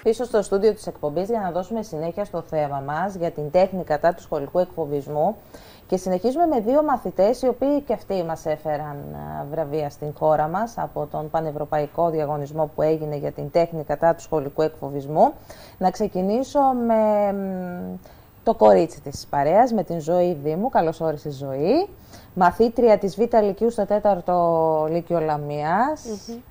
Πίσω στο στούντιο της εκπομπής για να δώσουμε συνέχεια στο θέμα μας για την τέχνη κατά του σχολικού εκφοβισμού και συνεχίζουμε με δύο μαθητές οι οποίοι και αυτοί μας έφεραν βραβεία στην χώρα μας από τον πανευρωπαϊκό διαγωνισμό που έγινε για την τέχνη κατά του σχολικού εκφοβισμού. Να ξεκινήσω με το κορίτσι της παρέας, με την Ζωή Δήμου. Καλώς όρισες, Ζωή. Μαθήτρια της Β' Λυκείου στο 4ο Λύκειο Λαμίας.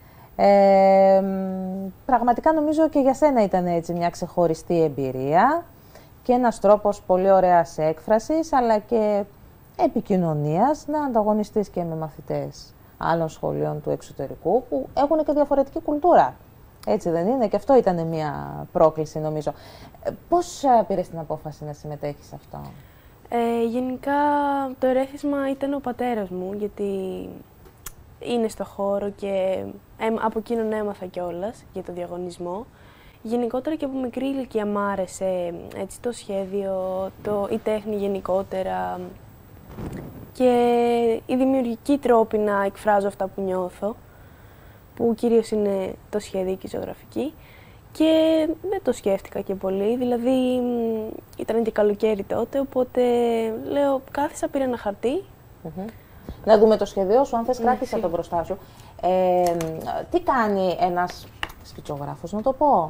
Πραγματικά νομίζω και για σένα ήταν έτσι μια ξεχωριστή εμπειρία και ένας τρόπος πολύ ωραίας έκφρασης αλλά και επικοινωνίας να ανταγωνιστείς και με μαθητές άλλων σχολείων του εξωτερικού που έχουν και διαφορετική κουλτούρα. Έτσι δεν είναι? Και αυτό ήταν μια πρόκληση νομίζω. Πώς πήρες την απόφαση να συμμετέχεις σε αυτό? Γενικά το ερέθισμα ήταν ο πατέρας μου, γιατί είναι στο χώρο και από εκείνον έμαθα κιόλας για το διαγωνισμό. Γενικότερα και από μικρή ηλικία μ' άρεσε έτσι, το σχέδιο, η τέχνη γενικότερα και οι δημιουργικοί τρόποι να εκφράζω αυτά που νιώθω, που κυρίως είναι το σχέδιο και η ζωγραφική. Και δεν το σκέφτηκα και πολύ, δηλαδή ήταν και καλοκαίρι τότε, οπότε λέω κάθισα, πήρα ένα χαρτί. Να δούμε το σχέδιό σου, αν θες κράτησε το μπροστά σου. Τι κάνει ένας σκητσογράφος, να το πω.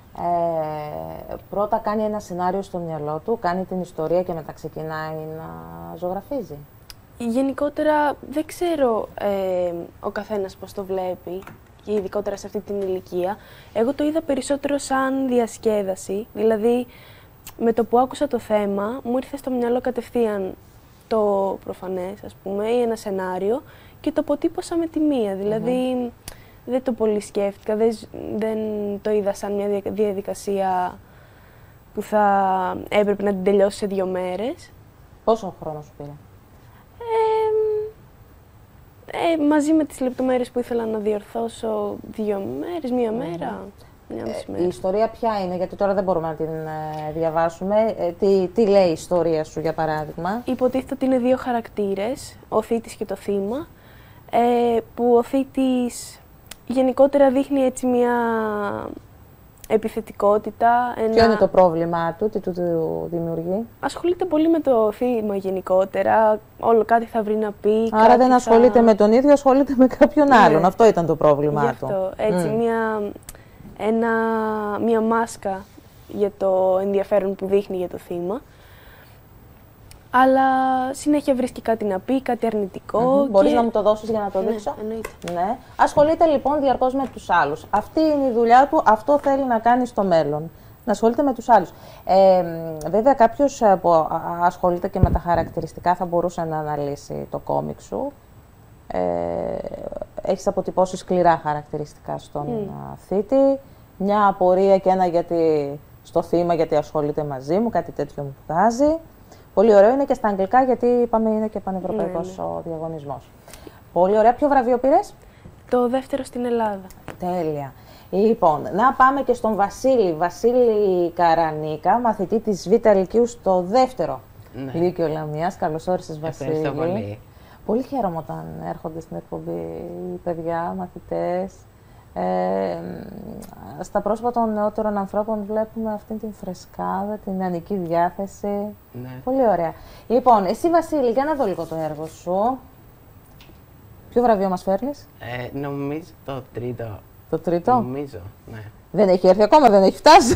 Πρώτα κάνει ένα σενάριο στο μυαλό του, κάνει την ιστορία και μετά ξεκινάει να ζωγραφίζει. Γενικότερα δεν ξέρω ο καθένας πώς το βλέπει, και ειδικότερα σε αυτή την ηλικία. Εγώ το είδα περισσότερο σαν διασκέδαση, δηλαδή με το που άκουσα το θέμα μου ήρθε στο μυαλό κατευθείαν το προφανές, ας πούμε, ή ένα σενάριο και το αποτύπωσα με τη μία, δηλαδή δεν το πολύ σκέφτηκα, δεν το είδα σαν μια διαδικασία που θα έπρεπε να την τελειώσει σε 2 μέρες. Πόσο χρόνο σου πήρε? Μαζί με τις λεπτομέρειες που ήθελα να διορθώσω 2 μέρες, 1 μέρα, 1,5 μέρα. Η ιστορία ποια είναι, γιατί τώρα δεν μπορούμε να την διαβάσουμε. Τι λέει η ιστορία σου, για παράδειγμα? Υποτίθεται ότι είναι 2 χαρακτήρες, ο θήτης και το θύμα, που ο θήτης γενικότερα δείχνει έτσι μια επιθετικότητα. Ποιο είναι το πρόβλημά του, τι του δημιουργεί? Ασχολείται πολύ με το θύμα γενικότερα, όλο κάτι θα βρει να πει. Άρα δεν ασχολείται με τον ίδιο, ασχολείται με κάποιον άλλον. Αυτό ήταν το πρόβλημά του. Αυτό, έτσι, μια μάσκα για το ενδιαφέρον που δείχνει για το θύμα. Αλλά συνέχεια βρίσκει κάτι να πει, κάτι αρνητικό. Μπορείς να μου το δώσεις για να το δείξω? Εννοείται. Ναι. Ασχολείται λοιπόν διαρκώς με τους άλλους. Αυτή είναι η δουλειά του, αυτό θέλει να κάνει στο μέλλον. Να ασχολείται με τους άλλους. Βέβαια κάποιος που ασχολείται και με τα χαρακτηριστικά θα μπορούσε να αναλύσει το κόμικ σου. Έχεις αποτυπώσει σκληρά χαρακτηριστικά στον θήτη. Μια απορία και ένα γιατί στο θύμα, γιατί ασχολείται μαζί μου, κάτι τέτοιο μου βγάζει. Πολύ ωραίο, είναι και στα αγγλικά, γιατί είπαμε είναι και πανευρωπαϊκός ο διαγωνισμός. Πολύ ωραία. Ποιο βραβείο πήρες? Το 2ο στην Ελλάδα. Τέλεια. Λοιπόν, να πάμε και στον Βασίλη Καρανίκα, μαθητή της Β' Λυκείου στο 2ο Λύκειο Λαμίας. Καλώς όρισες, Βασίλη. Ευχαριστώ πολύ. Πολύ χαίρομαι όταν έρχονται στην εκπομπή οι παιδιά, μαθητές. Στα πρόσωπα των νεότερων ανθρώπων βλέπουμε αυτή την φρεσκάδα, την νεανική διάθεση. Ναι. Πολύ ωραία. Λοιπόν, εσύ Βασίλη, για να δω λίγο το έργο σου. Ποιο βραβείο μας φέρνεις? Νομίζω το 3ο. Το 3ο? Νομίζω, ναι. Δεν έχει έρθει ακόμα, δεν έχει φτάσει.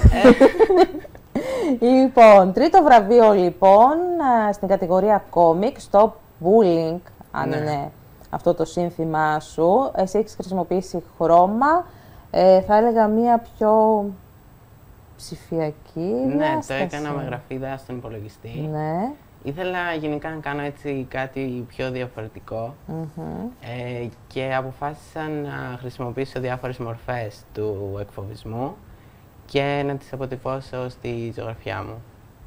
Λοιπόν, 3ο βραβείο λοιπόν, στην κατηγορία comic, stop bullying, αν είναι αυτό το σύνθημά σου. Εσύ έχεις χρησιμοποιήσει χρώμα, θα έλεγα μία πιο ψηφιακή διάσταση. Το έκανα με γραφίδα στον υπολογιστή. Ναι. Ήθελα γενικά να κάνω έτσι κάτι πιο διαφορετικό και αποφάσισα να χρησιμοποιήσω διάφορες μορφές του εκφοβισμού και να τις αποτυπώσω στη ζωγραφιά μου.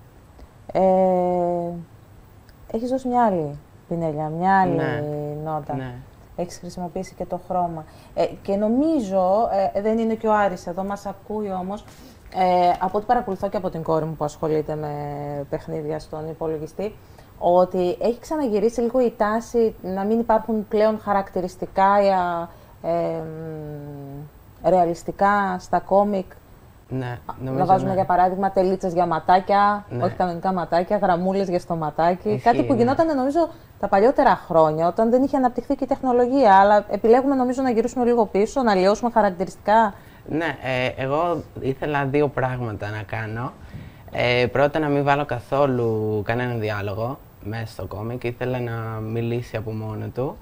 Έχεις δώσει μια άλλη πινέλια, μια άλλη νότα. Ναι. Έχεις χρησιμοποιήσει και το χρώμα. Και νομίζω, δεν είναι και ο Άρης εδώ, μας ακούει όμως, από ό,τι παρακολουθώ και από την κόρη μου που ασχολείται με παιχνίδια στον υπολογιστή, ότι έχει ξαναγυρίσει λίγο η τάση να μην υπάρχουν πλέον χαρακτηριστικά ρεαλιστικά στα κόμικ Ναι, να βάζουμε για παράδειγμα τελίτσες για ματάκια, όχι κανονικά ματάκια, γραμμούλες για στο ματάκι. Κάτι που γινόταν νομίζω τα παλιότερα χρόνια, όταν δεν είχε αναπτυχθεί και η τεχνολογία. Αλλά επιλέγουμε νομίζω να γυρίσουμε λίγο πίσω, να αλλοιώσουμε χαρακτηριστικά. Ναι, εγώ ήθελα δύο πράγματα να κάνω. Πρώτα, να μην βάλω καθόλου κανένα διάλογο μέσα στο κόμικ. Ήθελα να μιλήσει από μόνο του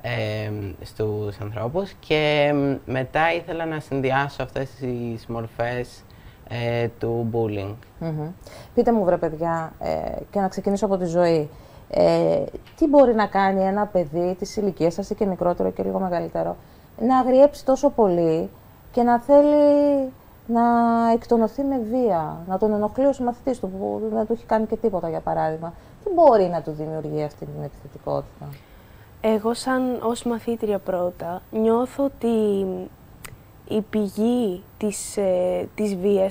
στους ανθρώπους, και μετά ήθελα να συνδυάσω αυτές τις μορφές του bullying. Πείτε μου, βρε παιδιά, και να ξεκινήσω από τη ζωή. Τι μπορεί να κάνει ένα παιδί της ηλικίας σας, ή και μικρότερο και λίγο μεγαλύτερο, να αγριέψει τόσο πολύ και να θέλει να εκτονωθεί με βία, να τον ενοχλεί ο συμμαθητής του που δεν του έχει κάνει και τίποτα, για παράδειγμα? Τι μπορεί να του δημιουργεί αυτή την επιθετικότητα? Εγώ ως μαθήτρια πρώτα νιώθω ότι η πηγή της βίας,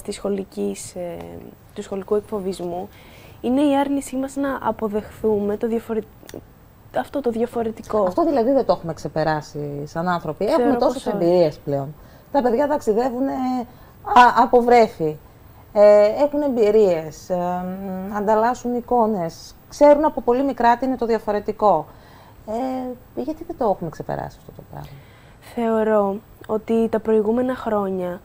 του σχολικού εκφοβισμού, είναι η άρνησή μας να αποδεχθούμε αυτό το διαφορετικό. Αυτό δηλαδή δεν το έχουμε ξεπεράσει σαν άνθρωποι. Έχουμε τόσες εμπειρίες πλέον. Τα παιδιά ταξιδεύουν από βρέφη, έχουν εμπειρίες, ανταλλάσσουν εικόνες, ξέρουν από πολύ μικρά τι είναι το διαφορετικό. Γιατί δεν το έχουμε ξεπεράσει αυτό το πράγμα? Θεωρώ ότι τα προηγούμενα χρόνια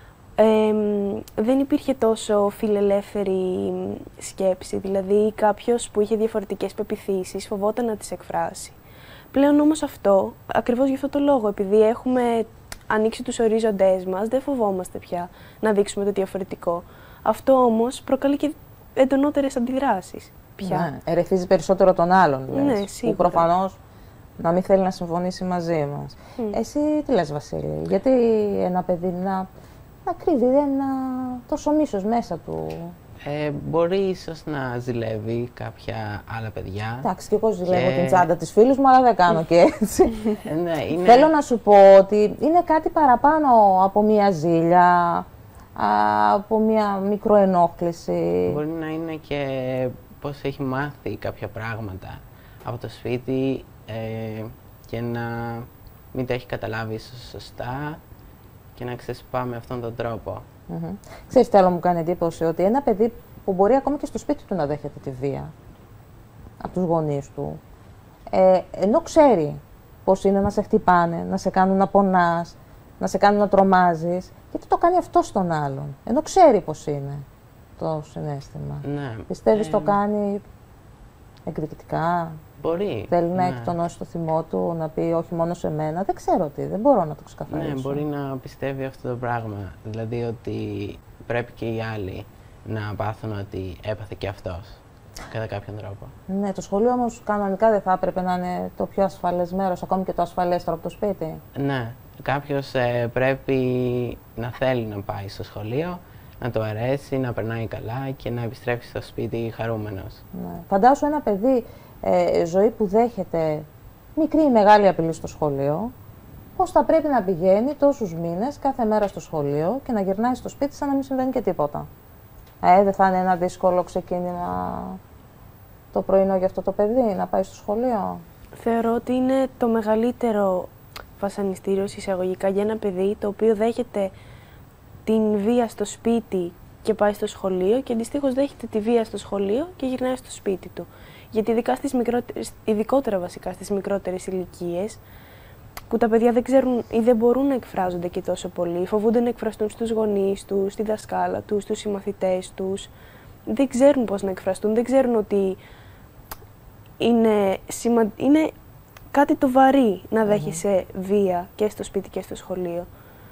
δεν υπήρχε τόσο φιλελεύθερη σκέψη, δηλαδή κάποιος που είχε διαφορετικές πεποιθήσεις φοβόταν να τις εκφράσει. Πλέον όμως αυτό, ακριβώς γι' αυτό το λόγο, επειδή έχουμε ανοίξει τους ορίζοντές μας, δεν φοβόμαστε πια να δείξουμε το διαφορετικό. Αυτό όμως προκαλεί και εντονότερες αντιδράσεις πια. Ναι, ερεθίζει περισσότερο τον άλλον, λες, ναι, σίγουρα. Που προφανώς να μην θέλει να συμφωνήσει μαζί μας. Εσύ τι λες, Βασίλη, γιατί ένα παιδί να κρύβει ένα τόσο μίσος μέσα του? Μπορεί ίσως να ζηλεύει κάποια άλλα παιδιά. Εντάξει, και εγώ ζηλεύω την τσάντα της φίλης μου, αλλά δεν κάνω και έτσι. Ναι, Θέλω να σου πω ότι είναι κάτι παραπάνω από μία ζήλια, από μία μικροενόχληση. Μπορεί να είναι και πώς έχει μάθει κάποια πράγματα από το σπίτι και να μην τα έχει καταλάβει ίσως σωστά και να ξεσπά με αυτόν τον τρόπο. Ξέρεις τι άλλο μου κάνει εντύπωση? Ότι ένα παιδί που μπορεί ακόμη και στο σπίτι του να δέχεται τη βία από τους γονείς του, ενώ ξέρει πώς είναι να σε χτυπάνε, να σε κάνουν να πονάς, να σε κάνουν να τρομάζεις, γιατί το κάνει αυτό στον άλλον, ενώ ξέρει πώς είναι το συναίσθημα? Ναι. Πιστεύεις το κάνει εκδικητικά? Μπορεί. Θέλει να εκτονώσει το θυμό του, να πει όχι μόνο σε μένα? Δεν ξέρω τι, δεν μπορώ να το ξεκαθαρίσω. Ναι, μπορεί να πιστεύει αυτό το πράγμα. Δηλαδή ότι πρέπει και οι άλλοι να πάθουν ότι έπαθε και αυτός, κατά κάποιον τρόπο. Ναι, το σχολείο όμως κανονικά δεν θα έπρεπε να είναι το πιο ασφαλές μέρος, ακόμη και το ασφαλέστερο από το σπίτι? Ναι, κάποιος πρέπει να θέλει να πάει στο σχολείο, να το αρέσει, να περνάει καλά και να επιστρέψει στο σπίτι χαρούμενος. Ναι. Φαντάσου ένα παιδί ζωή που δέχεται μικρή ή μεγάλη απειλή στο σχολείο, πώς θα πρέπει να πηγαίνει τόσους μήνες κάθε μέρα στο σχολείο και να γυρνάει στο σπίτι σαν να μην συμβαίνει και τίποτα? Δεν θα είναι ένα δύσκολο ξεκίνημα το πρωινό για αυτό το παιδί, να πάει στο σχολείο? Θεωρώ ότι είναι το μεγαλύτερο βασανιστήριο εισαγωγικά για ένα παιδί το οποίο δέχεται την βία στο σπίτι και πάει στο σχολείο και αντιστοίχως δέχεται τη βία στο σχολείο και γυρνάει στο σπίτι του. Γιατί ειδικότερα βασικά στις μικρότερες ηλικίες, που τα παιδιά δεν ξέρουν ή δεν μπορούν να εκφράζονται και τόσο πολύ, φοβούνται να εκφραστούν στους γονείς τους, στη δασκάλα τους, στους συμμαθητές τους, δεν ξέρουν πώς να εκφραστούν, δεν ξέρουν ότι είναι κάτι το βαρύ να δέχεσαι βία και στο σπίτι και στο σχολείο.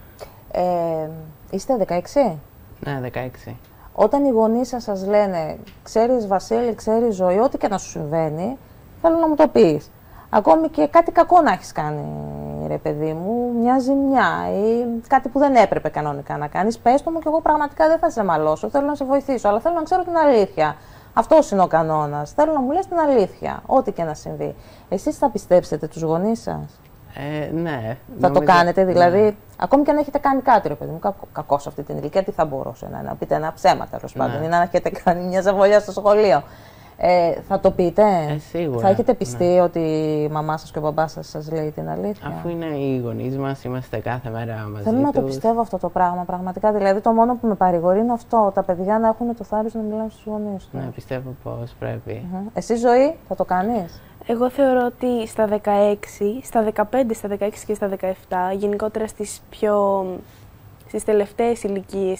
Είστε 16? Ναι, 16. Όταν οι γονείς σας λένε, ξέρεις Βασίλη, ξέρεις Ζωή, ό,τι και να σου συμβαίνει, θέλω να μου το πεις. Ακόμη και κάτι κακό να έχεις κάνει, ρε παιδί μου, μια ζημιά ή κάτι που δεν έπρεπε κανονικά να κάνεις, πες το μου και εγώ πραγματικά δεν θα σε μαλώσω, θέλω να σε βοηθήσω, αλλά θέλω να ξέρω την αλήθεια. Αυτός είναι ο κανόνας. Θέλω να μου λες την αλήθεια, ό,τι και να συμβεί. Εσείς θα πιστέψετε τους γονείς σας? Ναι. Θα το κάνετε, δηλαδή, ακόμη και αν έχετε κάνει κάτι, ρε παιδί μου, κακό σε αυτή την ηλικία, τι θα μπορούσε να πείτε? Ένα ψέμα, τέλος πάντων, ή να έχετε κάνει μια ζαβολιά στο σχολείο. Θα το πείτε? Σίγουρα. Θα έχετε πιστεί ότι η μαμά σας και ο μπαμπάς σας λέει την αλήθεια? Αφού είναι οι γονείς μας, είμαστε κάθε μέρα μαζί Θέλω να το τους. πιστεύω αυτό το πράγμα, πραγματικά. Δηλαδή, το μόνο που με παρηγορεί είναι αυτό, τα παιδιά να έχουν το θάρρος να μιλάνε στους γονείς τους. Ναι, πιστεύω πως πρέπει. Εσύ, Ζωή, θα το κάνεις? Εγώ θεωρώ ότι στα 16, στα 15, στα 16 και στα 17, γενικότερα στις τελευταίες ηλικίες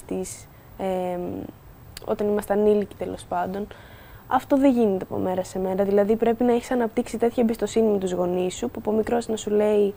όταν είμαστε ανήλικοι τέλος πάντων, αυτό δεν γίνεται από μέρα σε μέρα. Δηλαδή πρέπει να έχεις αναπτύξει τέτοια εμπιστοσύνη με τους γονείς σου, που από μικρός να σου λέει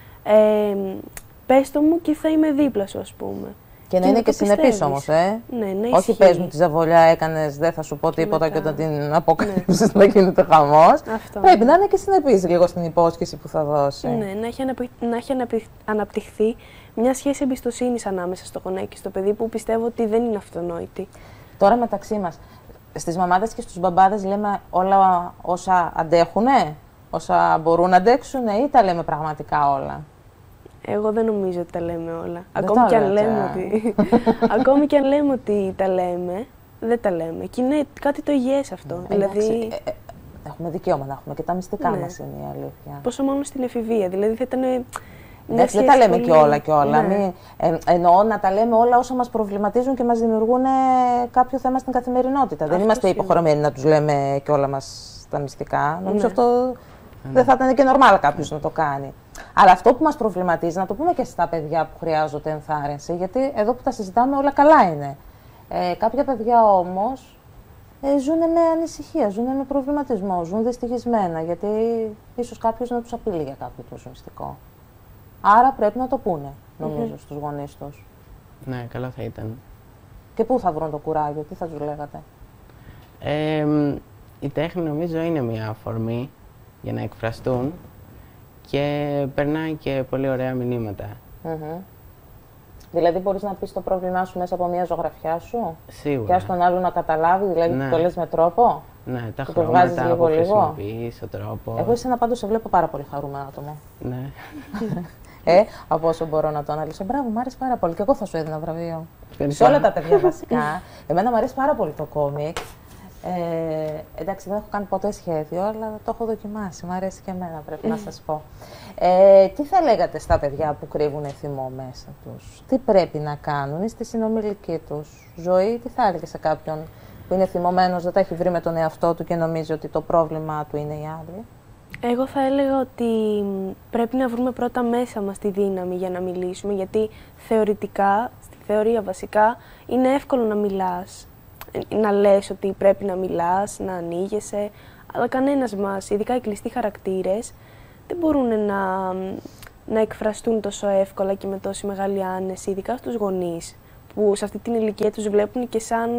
πες το μου και θα είμαι δίπλα σου, ας πούμε. Και να είναι και συνεπής όμως, Ναι, να όχι πες μου τη ζαβολιά έκανες, δεν θα σου πω τίποτα και όταν την αποκαλύψεις να γίνεται χαμός. Πρέπει να είναι και συνεπής λίγο στην υπόσχεση που θα δώσει. Ναι, να έχει αναπτυχθεί μια σχέση εμπιστοσύνης ανάμεσα στο γονέα και στο παιδί, που πιστεύω ότι δεν είναι αυτονόητη. Τώρα μεταξύ μας, στις μαμάδες και στους μπαμπάδες λέμε όλα όσα αντέχουνε, όσα μπορούν να αντέξουνε, ή τα λέμε πραγματικά όλα? Εγώ δεν νομίζω ότι τα λέμε όλα. Ακόμη και αν λέμε ότι τα λέμε, δεν τα λέμε. Και είναι κάτι το υγιές αυτό. Δηλαδή... Έχουμε δικαίωμα να έχουμε και τα μυστικά μας, είναι η αλήθεια. Πόσο μόνο στην εφηβεία. Δηλαδή θα ήταν... Δεν τα λέμε και όλα. Ναι. Εννοώ να τα λέμε όλα όσα μας προβληματίζουν και μας δημιουργούν κάποιο θέμα στην καθημερινότητα. Δεν είμαστε υποχρεωμένοι να τους λέμε και όλα μας τα μυστικά. Νομίζω αυτό δεν θα ήταν και νορμάλ κάποιος να το κάνει. Αλλά αυτό που μας προβληματίζει, να το πούμε και στα παιδιά που χρειάζονται ενθάρρυνση, γιατί εδώ που τα συζητάμε όλα καλά είναι. Κάποια παιδιά όμως ζουν με ανησυχία, ζουν με προβληματισμό, ζουν δυστυχισμένα, γιατί ίσως κάποιος να τους απειλεί για κάποιο τόσο μυστικό. Άρα πρέπει να το πούνε, νομίζω, στους γονείς τους. Ναι, καλό θα ήταν. Και πού θα βρουν το κουράγιο, τι θα τους λέγατε? Η τέχνη νομίζω είναι μια αφορμή για να εκφραστούν και περνάει και πολύ ωραία μηνύματα. Δηλαδή μπορείς να πεις το πρόβλημά σου μέσα από μια ζωγραφιά σου? Σίγουρα. Και ας τον άλλο να καταλάβει, δηλαδή το λες με τρόπο? Ναι, τα χρώματα που χρησιμοποιείς, ο τρόπο. Εγώ εσένα πάντως σε βλέπω πάρα πολύ χαρούμενο άτομο. Ναι. Από όσο μπορώ να το αναλύσω. Μπράβο, μου άρεσε πάρα πολύ. Και εγώ θα σου έδινα βραβείο. Ευχαριστώ. Σε όλα τα παιδιά βασικά. Εμένα μου αρέσει πάρα πολύ το κόμικ. Εντάξει, δεν έχω κάνει ποτέ σχέδιο, αλλά το έχω δοκιμάσει. Μου αρέσει και εμένα, πρέπει να σας πω. Τι θα λέγατε στα παιδιά που κρύβουν θυμό μέσα τους? Τι πρέπει να κάνουν στη συνομιλική τους? Ζωή, τι θα έλεγε σε κάποιον που είναι θυμωμένος, δεν τα έχει βρει με τον εαυτό του και νομίζει ότι το πρόβλημά του είναι οι άλλοι? Εγώ θα έλεγα ότι πρέπει να βρούμε πρώτα μέσα μας τη δύναμη για να μιλήσουμε, γιατί θεωρητικά, στη θεωρία βασικά, είναι εύκολο να μιλάς, να λες ότι πρέπει να μιλάς, να ανοίγεσαι, αλλά κανένας μας, ειδικά οι κλειστοί χαρακτήρες, δεν μπορούν να εκφραστούν τόσο εύκολα και με τόση μεγάλη άνεση, ειδικά στους γονείς, που σε αυτή την ηλικία τους βλέπουν και σαν...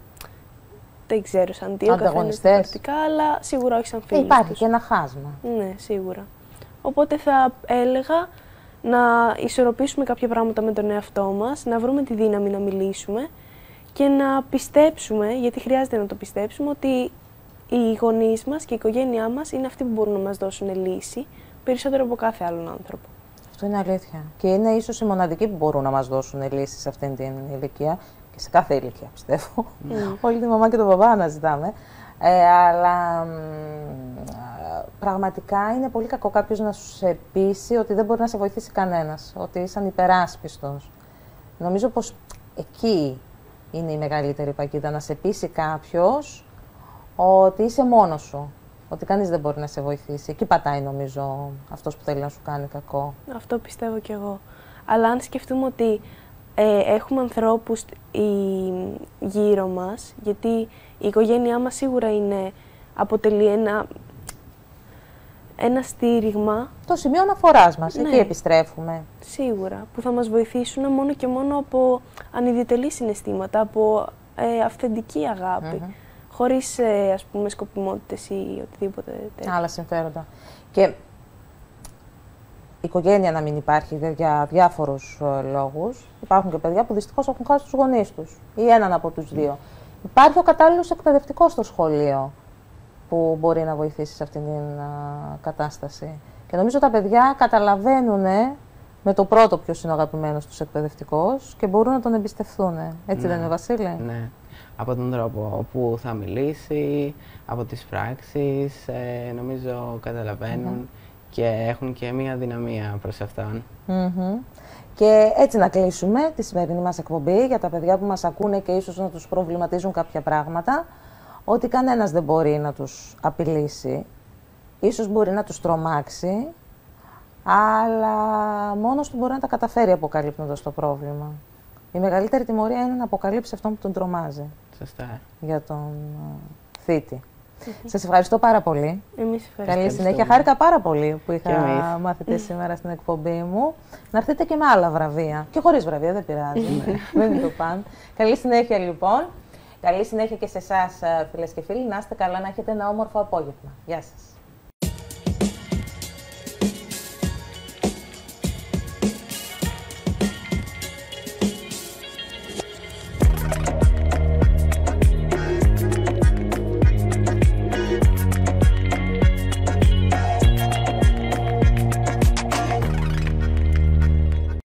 Δεν ξέρω, σαν τι ο καθένας διαφορετικά, αλλά σίγουρα όχι σαν φίλους. Υπάρχει και ένα χάσμα. Ναι, σίγουρα. Οπότε θα έλεγα να ισορροπήσουμε κάποια πράγματα με τον εαυτό μας, να βρούμε τη δύναμη να μιλήσουμε και να πιστέψουμε, γιατί χρειάζεται να το πιστέψουμε, ότι οι γονείς μας και η οικογένειά μας είναι αυτοί που μπορούν να μας δώσουν λύση, περισσότερο από κάθε άλλον άνθρωπο. Αυτό είναι αλήθεια. Και είναι ίσως οι μοναδικοί που μπορούν να μας δώσουν λύση σε αυτήν την ηλικία. Και σε κάθε ηλικία, πιστεύω. Όλη τη μαμά και τον μπαμπά να ζητάμε. Αλλά πραγματικά είναι πολύ κακό κάποιος να σου πείσει ότι δεν μπορεί να σε βοηθήσει κανένας, ότι είσαι ανυπεράσπιστος. Νομίζω πως εκεί είναι η μεγαλύτερη παγίδα, να σε πείσει κάποιος ότι είσαι μόνος σου, ότι κανείς δεν μπορεί να σε βοηθήσει. Εκεί πατάει, νομίζω, αυτός που θέλει να σου κάνει κακό. Αυτό πιστεύω κι εγώ. Αλλά αν σκεφτούμε ότι έχουμε ανθρώπους γύρω μας, γιατί η οικογένειά μας σίγουρα αποτελεί ένα στήριγμα. Το σημείο αναφοράς μας, εκεί επιστρέφουμε. Σίγουρα, που θα μας βοηθήσουν μόνο και μόνο από ανιδιοτελή συναισθήματα, από αυθεντική αγάπη, χωρίς ας πούμε σκοπιμότητες ή οτιδήποτε τέτοιο. Άλλα συμφέροντα. Και η οικογένεια να μην υπάρχει για διάφορους λόγους. Υπάρχουν και παιδιά που δυστυχώς έχουν χάσει τους γονείς τους ή έναν από τους δύο. Υπάρχει ο κατάλληλος εκπαιδευτικός στο σχολείο που μπορεί να βοηθήσει σε αυτήν την κατάσταση. Και νομίζω τα παιδιά καταλαβαίνουν με το πρώτο ποιος είναι ο αγαπημένος τους εκπαιδευτικός και μπορούν να τον εμπιστευτούν. Έτσι δεν είναι, Βασίλη? Ναι. από τον τρόπο που θα μιλήσει, από τις πράξεις, νομίζω καταλαβαίνουν και έχουν και μία δυναμία προς αυτόν. Και έτσι να κλείσουμε τη σημερινή μας εκπομπή για τα παιδιά που μας ακούνε και ίσως να τους προβληματίζουν κάποια πράγματα, ότι κανένας δεν μπορεί να τους απειλήσει, ίσως μπορεί να τους τρομάξει, αλλά μόνος του μπορεί να τα καταφέρει αποκαλύπτοντας το πρόβλημα. Η μεγαλύτερη τιμωρία είναι να αποκαλύψει αυτόν που τον τρομάζει. Σωστά. Για τον θήτη. Σας ευχαριστώ πάρα πολύ. Εμείς ευχαριστούμε. Καλή συνέχεια. Χάρηκα πάρα πολύ που είχα μαθητές σήμερα στην εκπομπή μου. Να έρθετε και με άλλα βραβεία. Και χωρίς βραβεία, δεν πειράζει. Δεν είναι το παν. Καλή συνέχεια λοιπόν. Καλή συνέχεια και σε εσάς, φίλες και φίλοι. Να είστε καλά, να έχετε ένα όμορφο απόγευμα. Γεια σας.